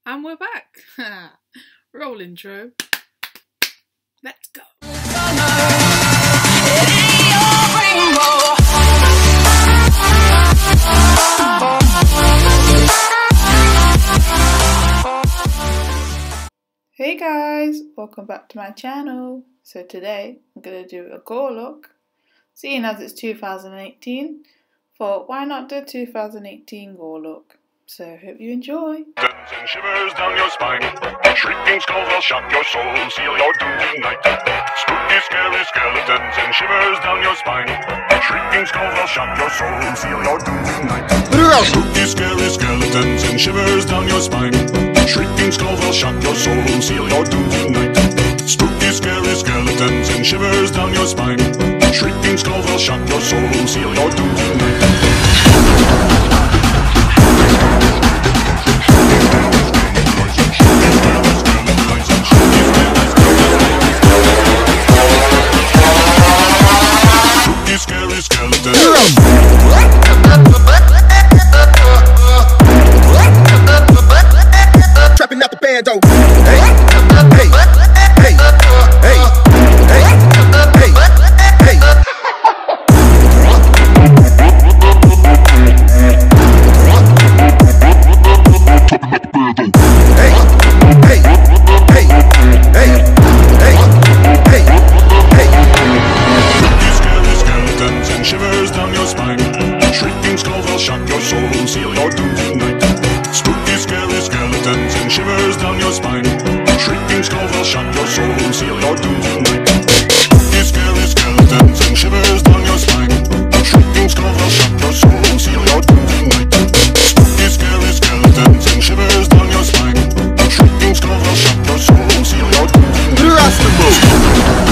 And we're back. Roll intro. Let's go. Hey guys, welcome back to my channel. So today I'm going to do a gore look. Seeing as it's 2018, thought why not do a 2018 gore look? So hope you enjoy. And shivers down your spine. Shrieking skulls will shock your soul, seal your doom tonight. Spooky, scary skeletons and shivers down your spine. Shrieking skulls will shock your soul, seal your doom tonight. Spooky, scary skeletons and shivers down your spine. Shrieking skulls will shock your soul, seal your doom tonight. Spooky, scary skeletons and shivers down your spine. Shrieking skulls will shock your soul, seal your doom tonight. Scary skeleton. Trapping out the bando. Hey, hey, hey, hey, hey, hey, hey. Shivers down your spine. Shrieking skulls will shock your soul, seal your doom tonight. Spooky, scary skeletons and shivers down your spine. Shrieking skulls will shock your soul, seal your doom tonight. Spooky, scary skeletons and shivers down your spine. Shrieking skulls will shock your soul, seal your doom tonight. Spooky, scary skeletons and shivers down your spine. Shrieking skulls will shock your soul, seal your doom tonight.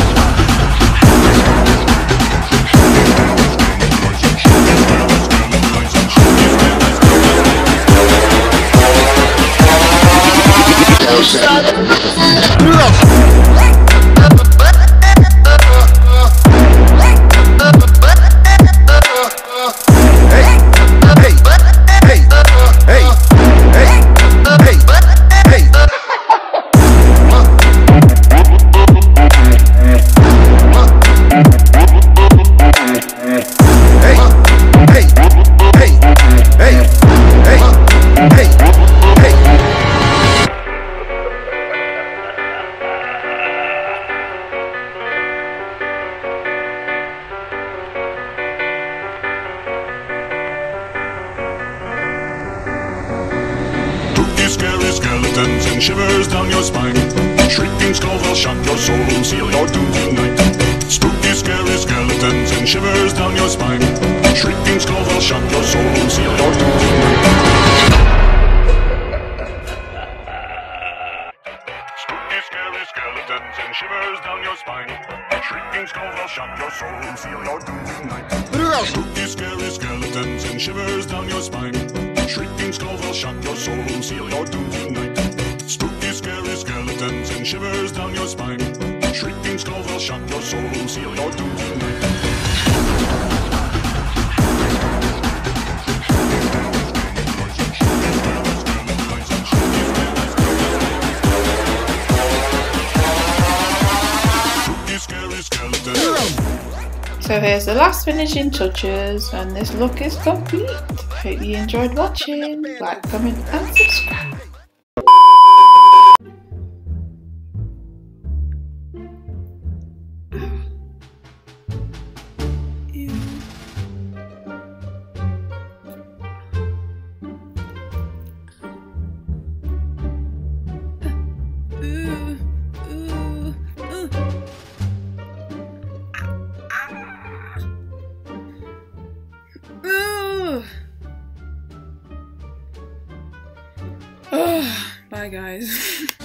Scary skeletons and shivers down your spine. Shrieking skulls will shock your soul, seal your doom tonight. Spooky, scary skeletons and shivers down your spine. Shrieking skulls will shock your soul, seal your doom tonight. Spooky, scary skeletons and shivers down your spine. Shrieking skulls will shock your soul, seal your doom tonight. Spooky, scary skeletons and shivers down your spine. Shrieking skulls will shock your soul, seal your doom tonight. Spooky, scary skeletons and shivers down your spine. Shrieking skulls will shock your soul, seal your doom tonight. Spooky, scary skeletons. So here's the last finishing touches and this look is complete. Hope you enjoyed watching. Like, comment and subscribe. Bye guys.